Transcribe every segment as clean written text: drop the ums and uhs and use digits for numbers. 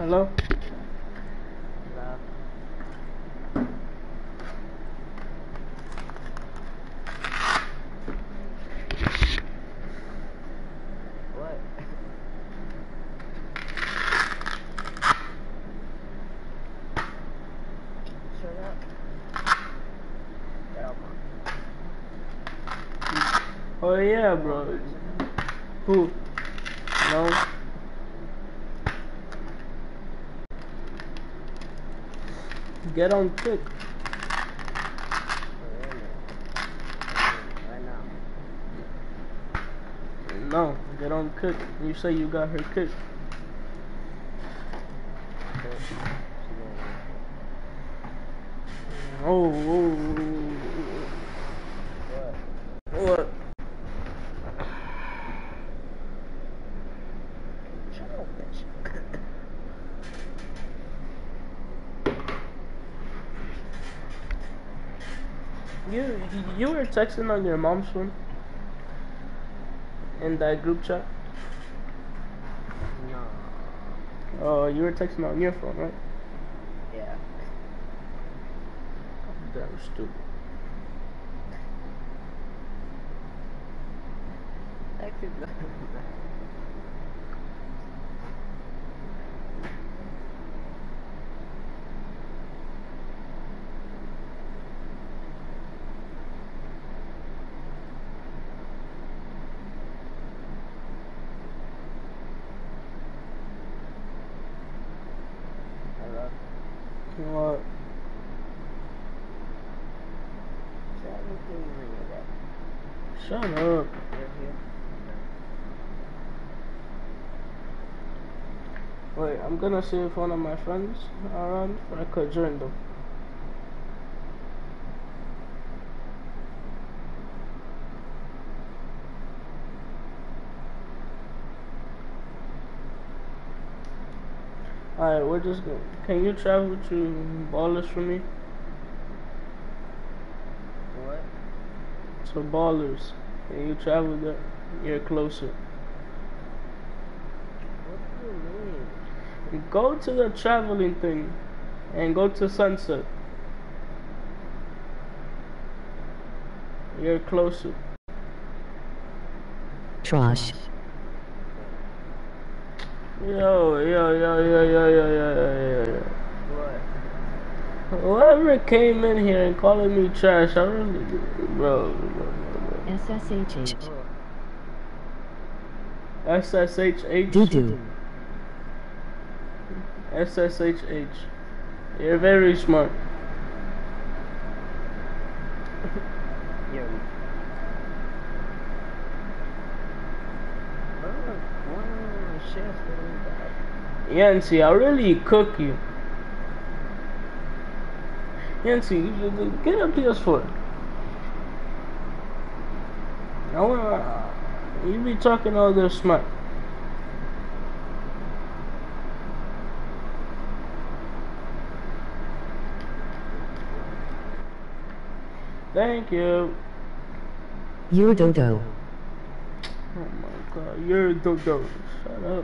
Hello? Nah. What? Shut up. Get out, man. Oh yeah, bro. Who? No. Get on quick. Right now. No, get on quick. You say you got her kicked. Oh, what? Shut up, bitch. You were texting on your mom's phone in that group chat. No. Oh, you were texting on your phone, right? Yeah. Damn stupid. Actually, hello. What? Shut up. You're here. Wait, I'm gonna see if one of my friends are around. I could join them. Alright, we're just gonna. Can you travel to Ballers for me? What? To Ballers. Can you travel there? You're closer. What do you mean? Go to the traveling thing and go to Sunset. You're closer. Trash. Yo. What? Whoever came in here and calling me trash, I really, bro. SSHH. SSHH. Doo-doo. SSHH. You're very smart. Yo. Yancy, I'll really cook you. Yancy, you get a PS4. I wanna. You be talking all this smart. Thank you. You're dodo. Oh my god, you're a dodo. Shut up.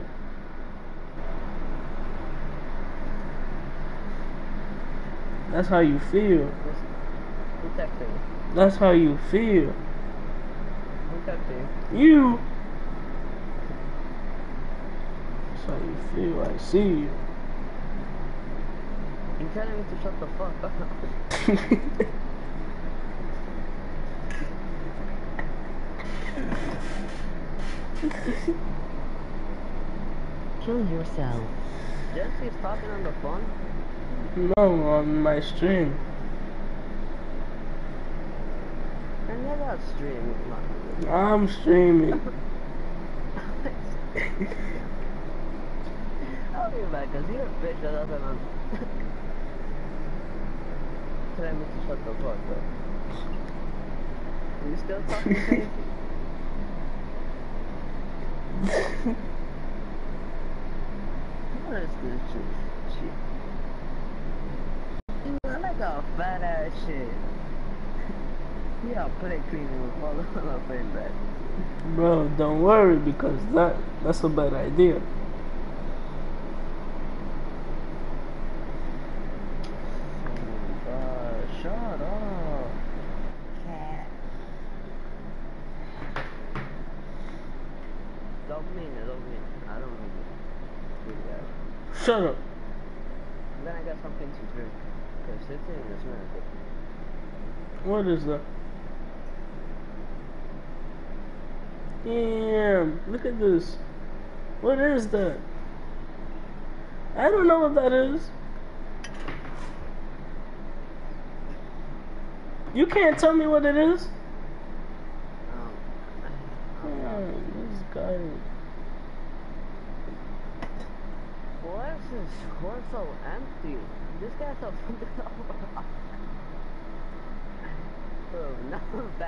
That's how you feel. Who texting? That's how you feel. Who texting? You. That's how you feel. I see you. You telling me to shut the fuck up? Kill yourself. Jesse's talking on the phone? No, on my stream. And you're not streaming, man. I'm streaming. I'll be back, cause you're a bitch that doesn't telling me to shut the fuck up. You still talking crazy? What is this shit? You look like a fat ass shit. Yeah, put it clean and fall on our face back. Bro, don't worry because that's a bad idea. Shut up. Cat. Don't mean it. I don't mean it. Do that. Shut up. Then I got something to drink. Cause this thing is really good. What is that? Damn, look at this. What is that? I don't know what that is. You can't tell me what it is? Damn, this guy. Why is this court so empty? This guy's so something over. Oh, not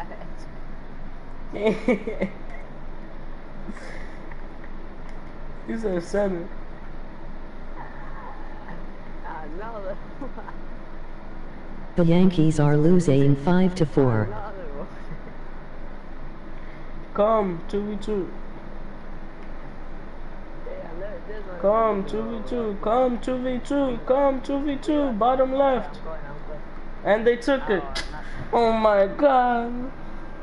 bad. He's a 7. Another one. The Yankees are losing 5-4. Another one. Come, 2v2. Damn, there's one. Come, 2v2. Come, 2v2. Come, 2v2. Bottom left. I'm going. And they took it. Oh my god.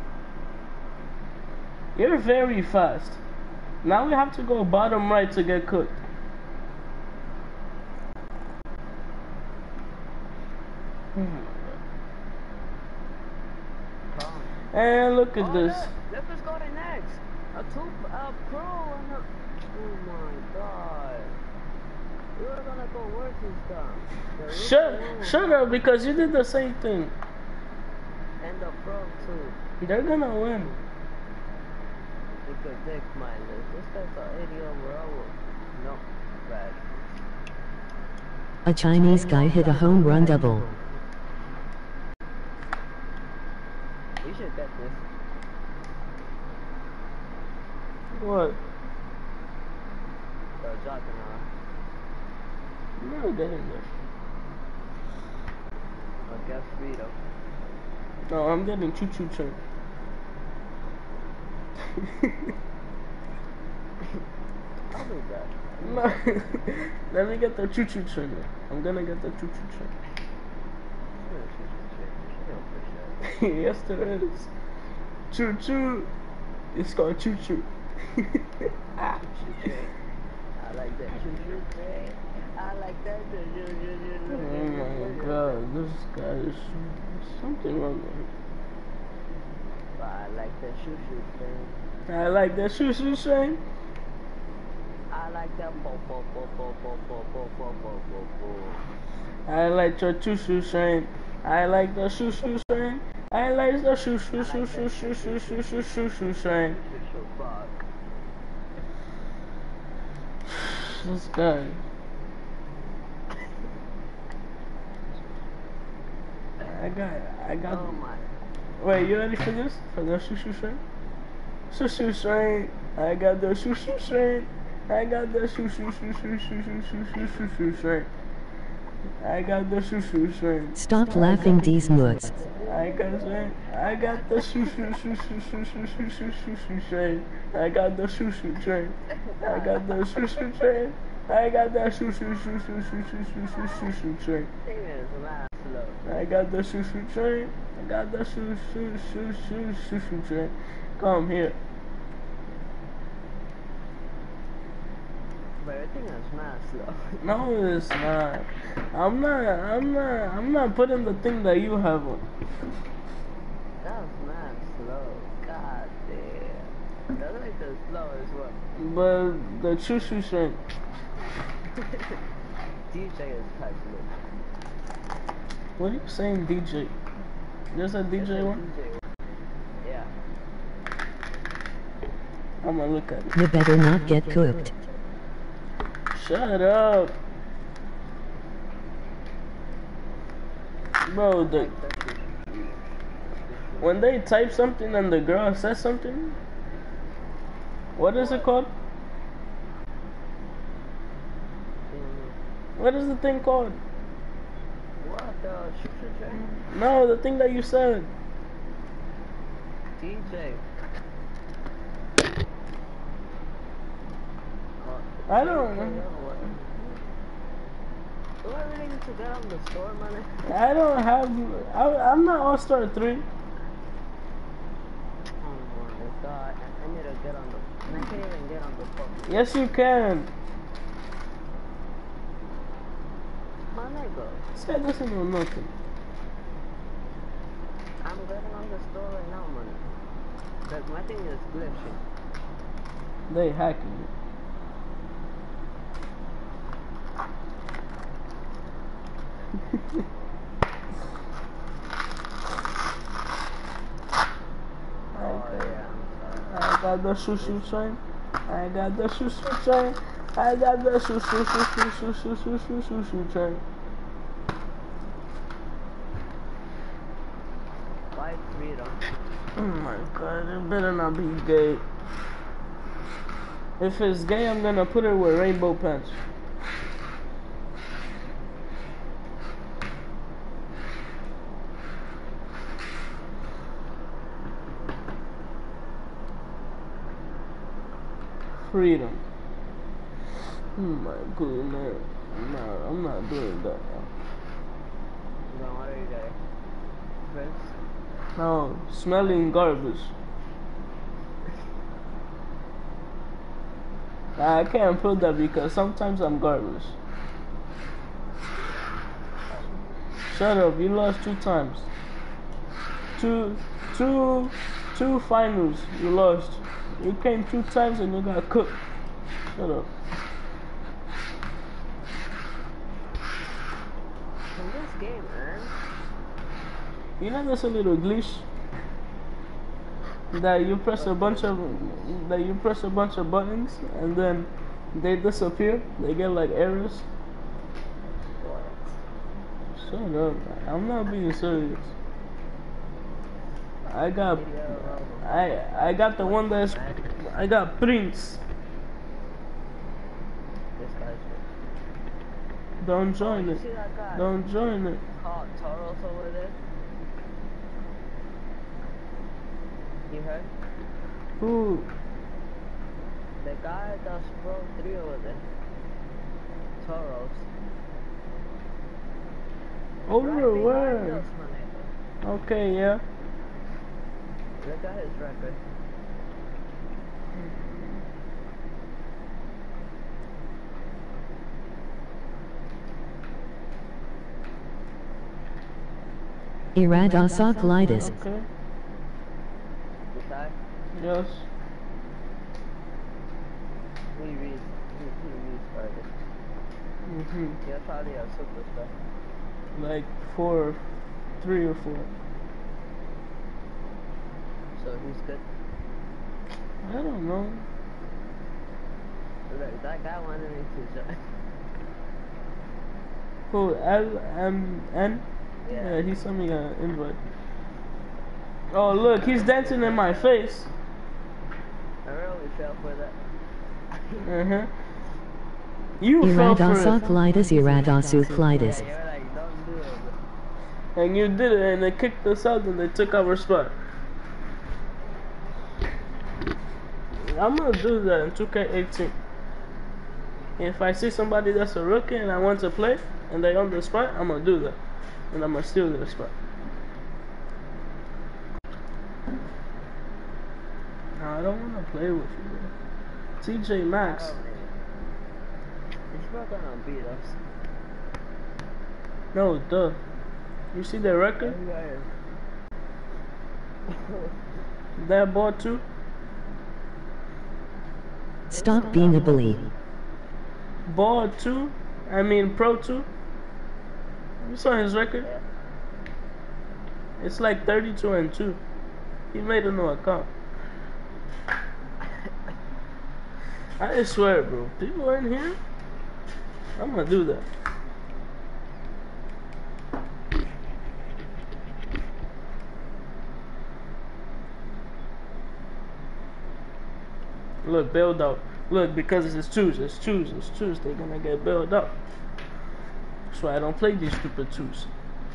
You're very fast. Now we have to go bottom right to get cooked. And look at this. Look who's going next. A pro and a... Oh my god. We were gonna go work this time. Shut up, because you did the same thing. And the pro too. They're gonna win. Because Dick mindless. This guy's an 80 overall. No, bad. A Chinese guy hit a home run double. We should bet this. What? Jock I'm not getting this. I guess Vito. No, I'm getting choo-choo train. I'll do that. No, let me get the choo-choo train. I'm gonna get the choo-choo train. Yes, there is. Choo-choo. It's called choo-choo. Ah. I like that choo-choo train. I like that choo-choo. Oh my god, this guy is something wrong with him. I like that choo-choo train. I like that choo-choo train. I like that bo bo bo bo bo bo bo bo bo bo bo. I like your choo-choo train. I like the choo-choo train. I like the choo-choo train. This guy. I got. Oh my. Wait, you ready for this? For the choo-choo train? Choo-choo train. I got the choo-choo train. I got the choo-choo train. I got the choo-choo train. Stop laughing, these nuts. I got the choo-choo train. I got the choo-choo train. I got the choo-choo train. I got the choo-choo train. I got the choo-choo train. I got the choo-choo train. Come here. But everything is mad slow. No, it's not. I'm not putting the thing that you have on. That was mad slow. God damn. That's like the slowest one. But the choo-choo train. DJ is type slow. What are you saying, DJ? There's a DJ one? DJ. Yeah. I'm gonna look at it. You better not get cooked. Shut up. Bro, when they type something and the girl says something, what is it called? What is the thing called? What the choo-choo train? No, the thing that you said. DJ. I don't know. Do I really need to get on the store, man? I don't have. I'm not All-Star 3. Oh my god, I need to get on the... And I can't even get on the fucking... Yes, you can. My nigga. This guy doesn't know nothing. I'm getting on the store right now, man. But my thing is glitching. They hacking it. I got the shoo-shoo train. I got the shoo-shoo train. I got the shoo-shoo train. Fight freedom. Oh my god, it better not be gay. If it's gay, I'm gonna put it with rainbow pants. Freedom. Oh my goodness. No, I'm not doing that. Then what are you doing? Prince? No, smelling garbage. I can't put that because sometimes I'm garbage. Shut up, you lost 2 times. Two finals, you lost. You came 2 times and you got cooked. Shut up. In this game, man. You know there's a little glitch that you press a bunch of buttons and then they disappear. They get like errors. What? Shut up. I'm not being serious. I got the one that's I got Prince. This guy's Don't join you it. see that guy? Don't join it. Called Toros over there. You heard? Who? The guy that's Pro 3 over there. Toros. Over Right behind where? us, my nigga. Okay, yeah. Look at his record. Iradosaglitis. Okay. This guy, Yes. he restarted. He was probably a superstar. Like 3 or 4. So he's good. I don't know. Look, that guy wanted me to join. Who? LMN? Yeah. Yeah, he sent me an invite. Oh look, he's dancing in my face. I really fell for that. You fell for it. Iradosaglitis. Iradosoclitis. Yeah, you're like, don't do it. And you did it, and they kicked us out, and they took our spot. I'm gonna do that in 2K18. If I see somebody that's a rookie and I want to play, and they on the spot, I'm gonna do that. And I'm gonna steal their spot. No, I don't wanna play with you, bro. TJ Maxx. He's not gonna beat us. No, duh. You see their record? That ball too? Stop being a bully. Ball 2? I mean Pro 2? You saw his record? Yeah. It's like 32-2. He made a new account. I swear, bro. People in here? I'm gonna do that. Look, bailed out. Look, because it's twos. They're gonna get bailed out. That's why I don't play these stupid twos.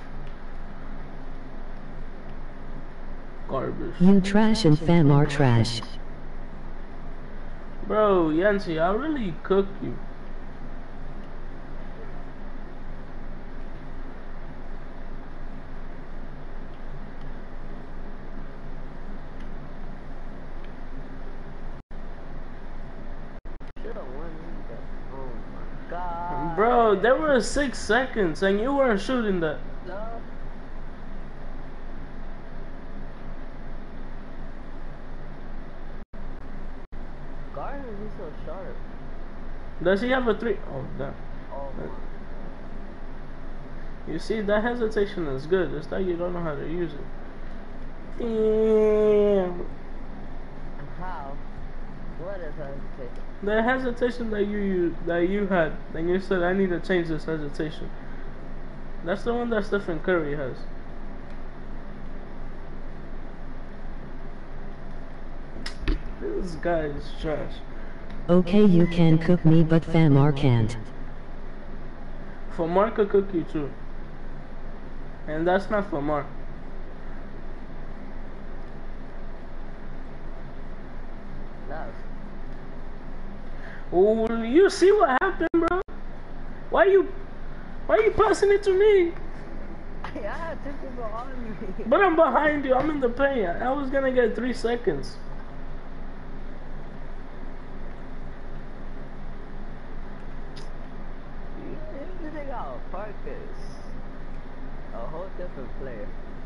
Garbage. You trash and fam are trash. Bro, Yancy, I'll really cook you. Bro, there were 6 seconds and you weren't shooting that. No. Gardner, he's so sharp. Does he have a 3? Oh, damn. Oh my god. You see, that hesitation is good. It's that you don't know how to use it. Damn. How? What is hesitation? The hesitation that you had, and you said I need to change this hesitation. That's the one that Stephen Curry has. This guy is trash. Okay, you can cook me, but Famar can't. For Mark could cook you too. And that's not for Mark. No. Oh, you see what happened, bro? Why you passing it to me? Yeah, two people on me. But I'm behind you. I'm in the paint. I was gonna get 3 seconds. You think I'll focus? A whole different player.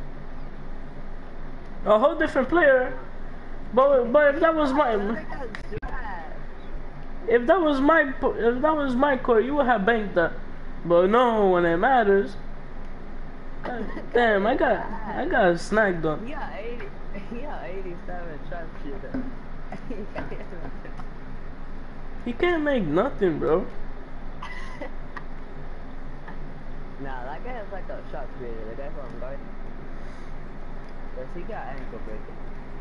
A whole different player. But if that was my if that was my court, you would have banked that. But no, when it matters. Damn, I got snagged on. Yeah, 87 sharpshooter. He can't make nothing, bro. Nah, that guy is like a shot creator. The guy from guard. Cause he got ankle breaking.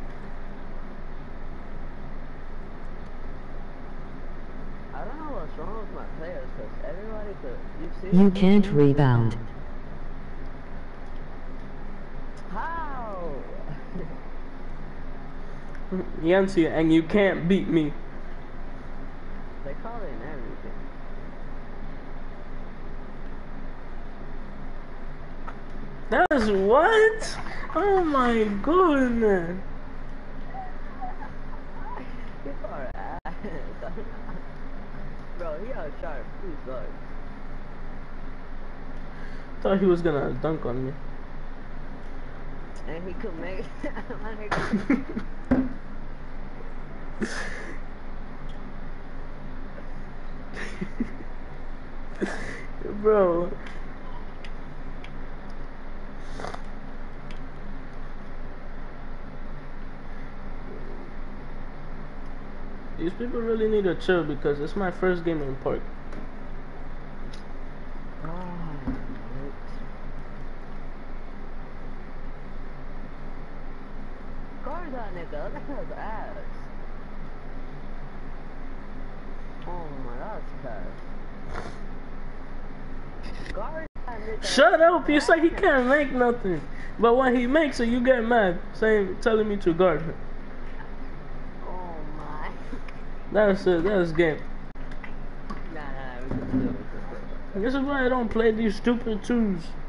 I don't know what's wrong with my players, cause everybody could. You can't rebound. How? Yancy, and you can't beat me. They call it everything. That's what? Oh my goodness. People are ass. Bro, he got sharp. He sucks. Thought he was gonna dunk on me. And he could make Bro. These people really need to chill because it's my first game in park. Guard that nigga, that nigga's ass. Oh my, that's cash. Guard that nigga. Shut up! You say he can't make nothing, but when he makes it, you get mad, telling me to guard him. Oh my. That's it. That's game. Nah, we can do it. This is why I don't play these stupid twos.